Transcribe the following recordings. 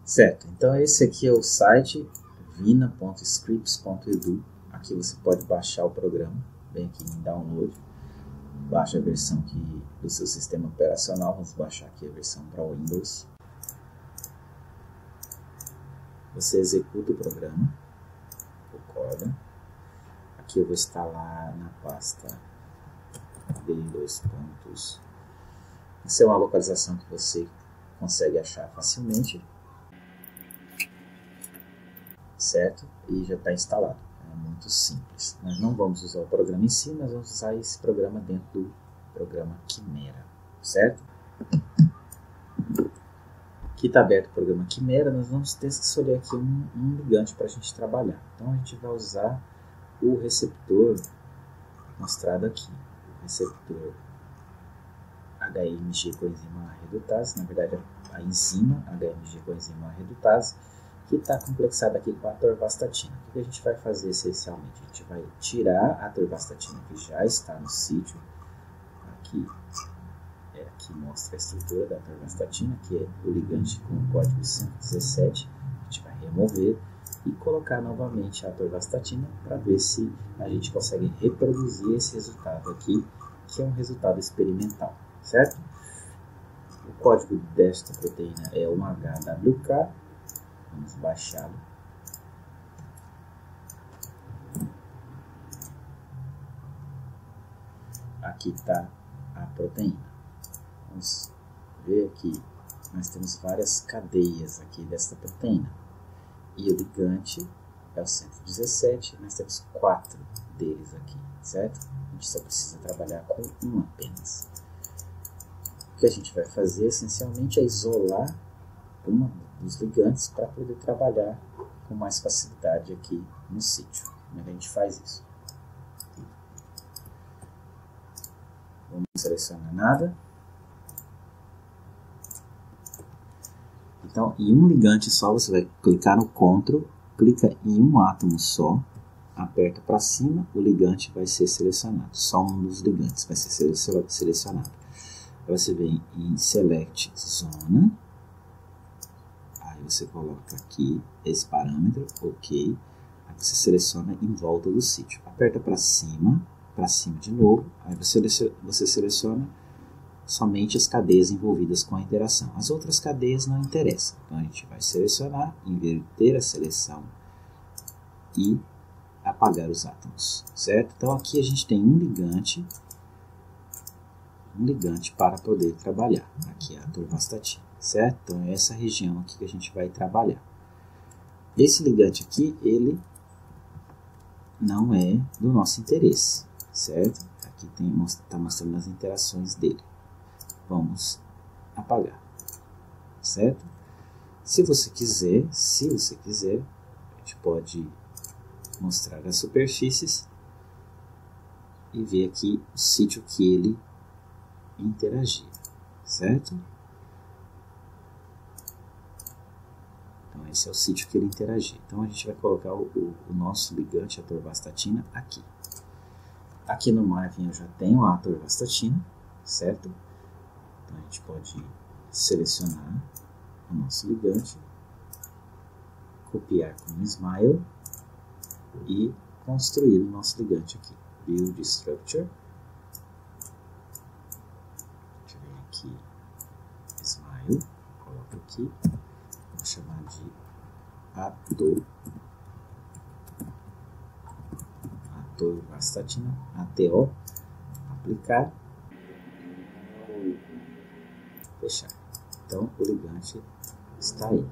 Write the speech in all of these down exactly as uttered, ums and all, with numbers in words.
Certo, então esse aqui é o site vina ponto scripts ponto edu. Aqui você pode baixar o programa, vem aqui em download, baixa a versão que, do seu sistema operacional. Vamos baixar aqui a versão para Windows. Você executa o programa, concorda. Aqui eu vou instalar na pasta D dois pontos. Essa é uma localização que você consegue achar facilmente, certo? E já está instalado. É muito simples. Nós não vamos usar o programa em si, mas vamos usar esse programa dentro do programa Quimera, certo? Aqui está aberto o programa Quimera. Nós vamos ter que escolher aqui um, um ligante para a gente trabalhar. Então a gente vai usar o receptor mostrado aqui, o receptor H M G coenzima A redutase, na verdade a enzima H M G coenzima A redutase, que está complexada aqui com a atorvastatina. O que a gente vai fazer essencialmente? A gente vai tirar a atorvastatina que já está no sítio. Aqui, é, aqui mostra a estrutura da atorvastatina, que é o ligante com o código cento e dezessete. A gente vai remover e colocar novamente a atorvastatina para ver se a gente consegue reproduzir esse resultado aqui, que é um resultado experimental, certo? O código desta proteína é um H W K. Vamos baixá-lo. Aqui está a proteína. Vamos ver aqui. Nós temos várias cadeias aqui desta proteína. E o ligante é o cento e dezessete. Nós temos quatro deles aqui, certo? A gente só precisa trabalhar com um apenas. O que a gente vai fazer essencialmente é isolar uma dos ligantes para poder trabalhar com mais facilidade aqui no sítio. Como é que a gente faz isso? Vamos selecionar nada. Então, em um ligante só, você vai clicar no Ctrl, clica em um átomo só, aperta para cima, o ligante vai ser selecionado. Só um dos ligantes vai ser selecionado. Aí você vem em Select Zona. Você coloca aqui esse parâmetro, ok. Aí você seleciona em volta do sítio. Aperta para cima, para cima de novo. Aí você, você seleciona somente as cadeias envolvidas com a interação. As outras cadeias não interessam. Então a gente vai selecionar, inverter a seleção e apagar os átomos, certo? Então aqui a gente tem um ligante, um ligante para poder trabalhar. Aqui é a atorvastatina. Certo? Então é essa região aqui que a gente vai trabalhar. Esse ligante aqui, ele não é do nosso interesse, certo? Aqui está mostrando as interações dele. Vamos apagar, certo? Se você quiser, se você quiser, a gente pode mostrar as superfícies e ver aqui o sítio que ele interagia, certo? Então esse é o sítio que ele interagia. Então a gente vai colocar o, o, o nosso ligante, a atorvastatina, aqui. Aqui no Marvin eu já tenho a atorvastatina, certo? Então a gente pode selecionar o nosso ligante, copiar com o Smile e construir o nosso ligante aqui. Build Structure. A gente vem aqui, Smile, coloca aqui. Vou chamar de ator, atorvastatina, A T O, aplicar, fechar. Então o ligante está aí.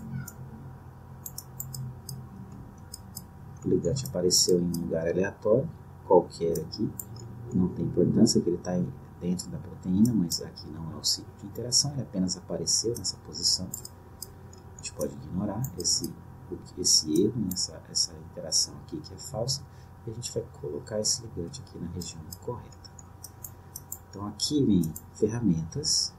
O ligante apareceu em um lugar aleatório, qualquer aqui, não tem importância que ele está dentro da proteína, mas aqui não é o sítio de interação, ele apenas apareceu nessa posição. A gente pode ignorar esse, esse erro, essa, essa interação aqui que é falsa, e a gente vai colocar esse ligante aqui na região correta. Então aqui vem ferramentas,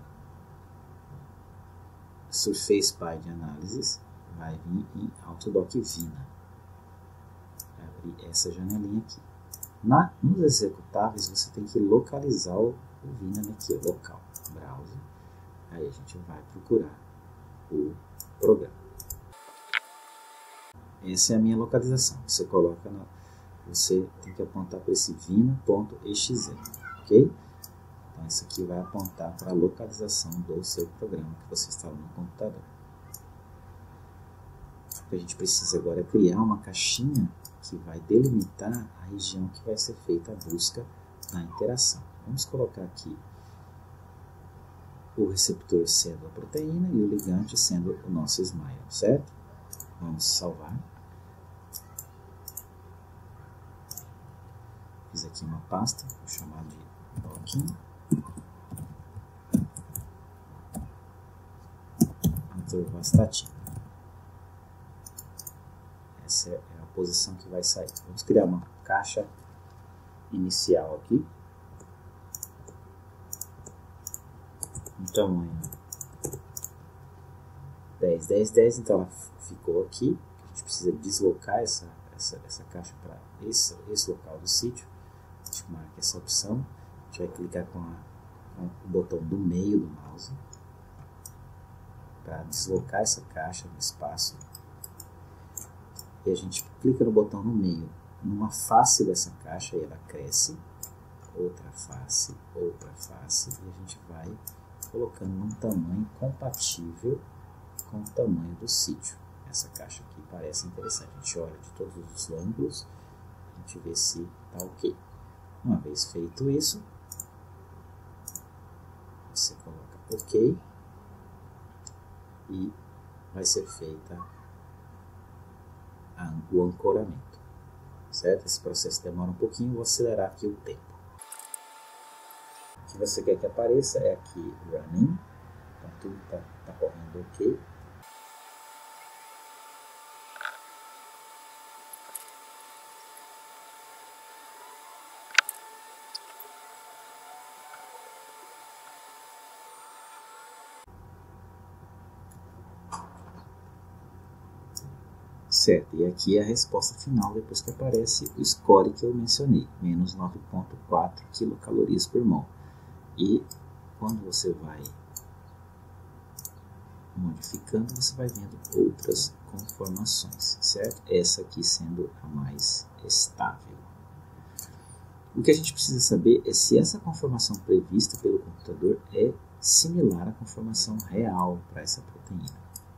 Surface Pi de análise, vai vir em Autodoc Vina. Vai abrir essa janelinha aqui. Na, nos executáveis você tem que localizar o, o Vina aqui, o local, browser. Aí a gente vai procurar o programa. essa é a minha localização. Você coloca na, você tem que apontar para esse vina.exe, ok? Então isso aqui vai apontar para a localização do seu programa que você instalou no computador. O que a gente precisa agora é criar uma caixinha que vai delimitar a região que vai ser feita a busca na interação. Vamos colocar aqui o receptor sendo a proteína e o ligante sendo o nosso Smile, certo? Vamos salvar. Fiz aqui uma pasta, vou chamar de docking atorvastatina. Essa é a posição que vai sair. Vamos criar uma caixa inicial aqui. Um tamanho dez, dez, dez. Então ela ficou aqui. A gente precisa deslocar essa, essa, essa caixa para esse, esse local do sítio. A gente marca essa opção. A gente vai clicar com, a, com o botão do meio do mouse para deslocar essa caixa no espaço. E a gente clica no botão no meio, numa face dessa caixa, e ela cresce. Outra face, outra face, e a gente vai colocando num tamanho compatível com o tamanho do sítio. Essa caixa aqui parece interessante. A gente olha de todos os ângulos, a gente vê se está ok. Uma vez feito isso, você coloca ok e vai ser feita o ancoramento, certo? Esse processo demora um pouquinho, vou acelerar aqui o tempo. O que você quer que apareça é aqui running, então tudo está tá correndo ok. Certo, e aqui é a resposta final depois que aparece o score que eu mencionei, menos nove vírgula quatro quilocalorias por mol. E quando você vai modificando, você vai vendo outras conformações, certo? Essa aqui sendo a mais estável. O que a gente precisa saber é se essa conformação prevista pelo computador é similar à conformação real para essa proteína.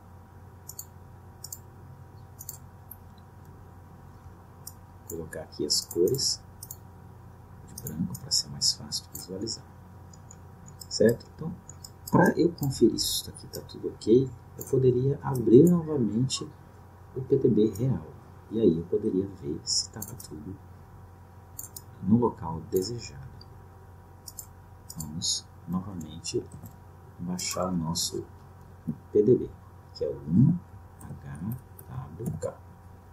Vou colocar aqui as cores de branco para ser mais fácil de visualizar, certo? Então, para eu conferir se isso aqui está tudo ok, eu poderia abrir novamente o P D B real, e aí eu poderia ver se estava tudo no local desejado. Vamos novamente baixar o nosso P D B, que é o um H W K.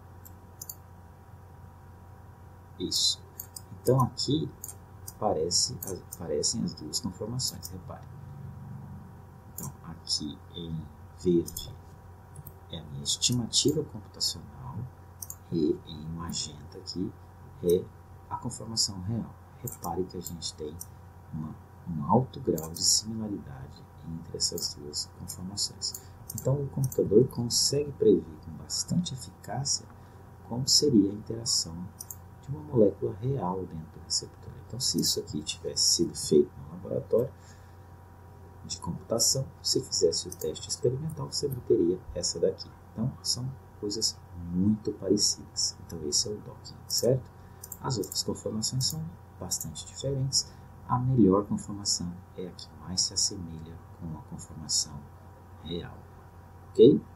Isso. Então aqui aparece, aparecem as duas conformações, repare. Então aqui em verde é a minha estimativa computacional e em magenta aqui é a conformação real. Repare que a gente tem uma, um alto grau de similaridade entre essas duas conformações. Então o computador consegue prever com bastante eficácia como seria a interação de uma molécula real dentro do receptor. Então, se isso aqui tivesse sido feito no laboratório de computação, se fizesse o teste experimental, você obteria essa daqui. Então, são coisas muito parecidas. Então, esse é o docking, certo? As outras conformações são bastante diferentes. A melhor conformação é a que mais se assemelha com a conformação real. Ok?